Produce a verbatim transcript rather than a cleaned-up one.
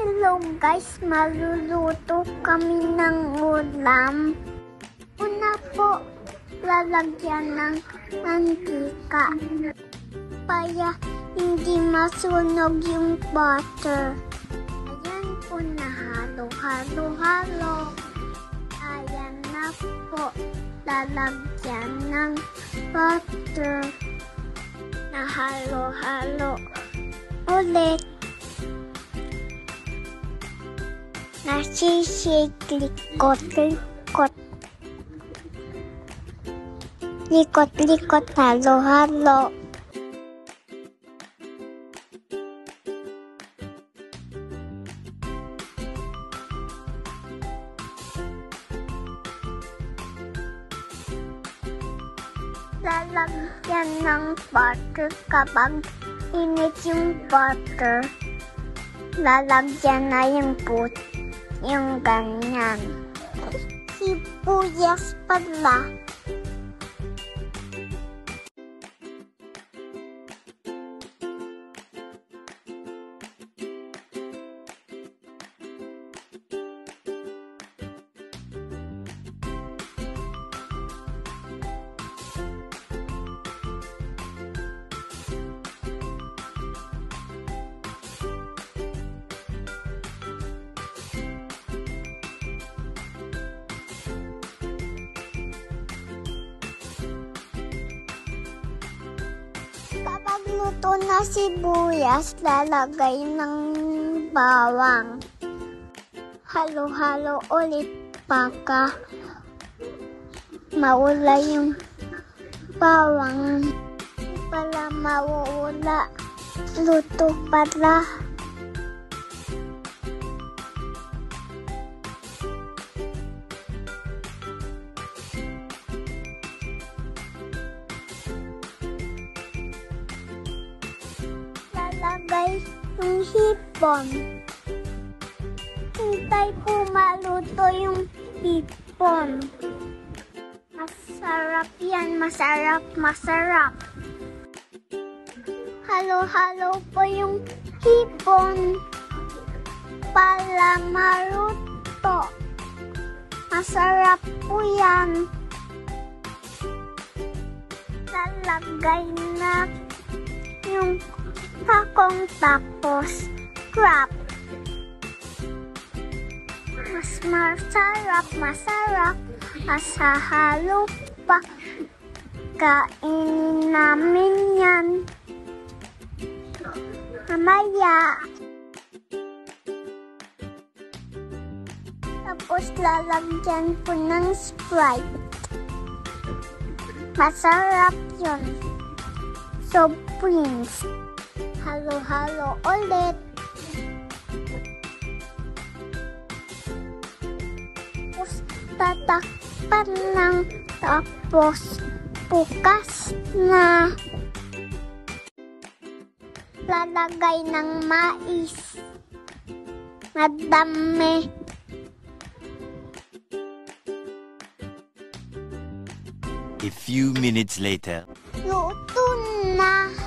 Hello guys, maluluto kami ng ulam. Una po, lalagyan ng mantika para hindi masunog yung butter. Ayan po, nahalo-halo-halo. Ayan na po, lalagyan ng butter. Nahalo-halo ulit. Nasishake, likot, likot. Likot, likot, halo, halo. Lalagyan ng butter kapag init yung butter. Lalagyan na yung puti. Yung ganyan. Sibuyas pala. Kapag luto na sibuyas, lalagay ng bawang. Halo-halo ulit baka maula yung bawang. Hindi pala maula. Luto pala. Lalagay yung hipon. Hintay po maluto yung hipon. Masarap yan, masarap, masarap. Halo-halo po yung hipon para maluto. Masarap po yan. Lalagay na yung takong tapos crab. Mas masarap, masarap. Masahalo pa. Kainin namin yan mamaya. Tapos lalagyan po ng Sprite. Masarap yun. So, Prince. Halo-halo ulit. Tapos tatakpan lang. Tapos bukas na. Lalagay ng mais. Madami. A few minutes later. Luto na.